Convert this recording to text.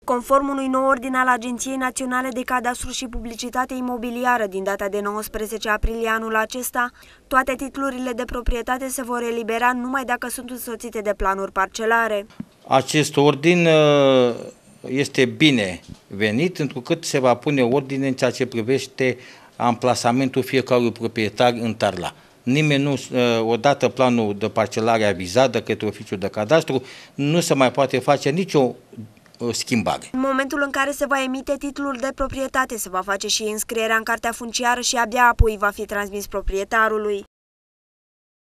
Conform unui nou ordin al Agenției Naționale de Cadastru și Publicitate Imobiliară din data de 19 aprilie anul acesta, toate titlurile de proprietate se vor elibera numai dacă sunt însoțite de planuri parcelare. Acest ordin este bine venit, întrucât se va pune ordine în ceea ce privește amplasamentul fiecărui proprietar în Tarla. Nimeni nu, odată planul de parcelare avizat de către oficiul de cadastru, nu se mai poate face nicio schimbare. În momentul în care se va emite titlul de proprietate, se va face și înscrierea în cartea funciară și abia apoi va fi transmis proprietarului.